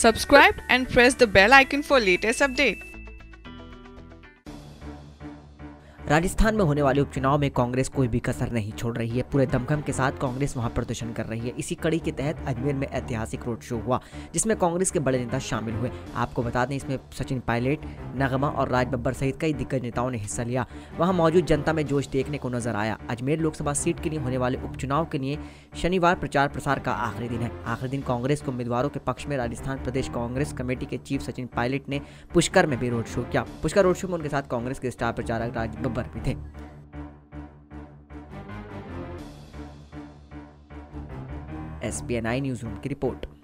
Subscribe and press the bell icon for latest update. Rajasthan में होने वाले उपचुनाव में कांग्रेस कोई भी कसर नहीं छोड़ रही है। पूरे दमखम के साथ कांग्रेस वहां प्रदर्शन कर रही है। इसी कड़ी के तहत अजमेर में ऐतिहासिक रोड शो हुआ, जिसमें कांग्रेस के बड़े नेता शामिल हुए। आपको बता दें, इसमें सचिन पायलट, नगमा और राज बब्बर सहित कई दिग्गज नेताओं ने हिस्सा लिया। वहां मौजूद जनता में जोश देखने को नजर आया। अजमेर लोकसभा सीट के लिए होने वाले उपचुनाव के लिए शनिवार प्रचार प्रसार का आखिरी दिन है। आखिरी दिन कांग्रेस के उम्मीदवारों के पक्ष में राजस्थान प्रदेश कांग्रेस कमेटी के चीफ सचिन पायलट ने पुष्कर में भी रोड शो किया। पुष्कर रोड शो में उनके साथ कांग्रेस के स्टार प्रचारक राज बब्बर भी थे। SPNI न्यूज़ रूम की रिपोर्ट।